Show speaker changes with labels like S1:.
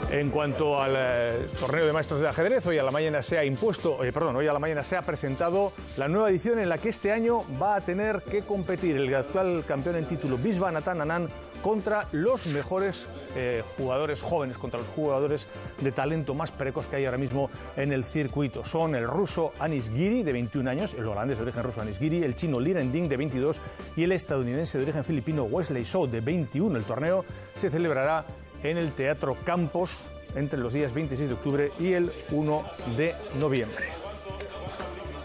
S1: En cuanto al torneo de maestros de ajedrez, hoy a la mañana se ha presentado la nueva edición en la que este año va a tener que competir el actual campeón en título, Viswanathan Anand, contra los mejores jugadores jóvenes, contra los jugadores de talento más precoz que hay ahora mismo en el circuito. Son el ruso Anish Giri, de 21 años, el holandés de origen ruso Anish Giri, el chino Liren Ding, de 22, y el estadounidense de origen filipino Wesley So, de 21. El torneo se celebrará en el Teatro Campos entre los días 26 de octubre y el 1 de noviembre.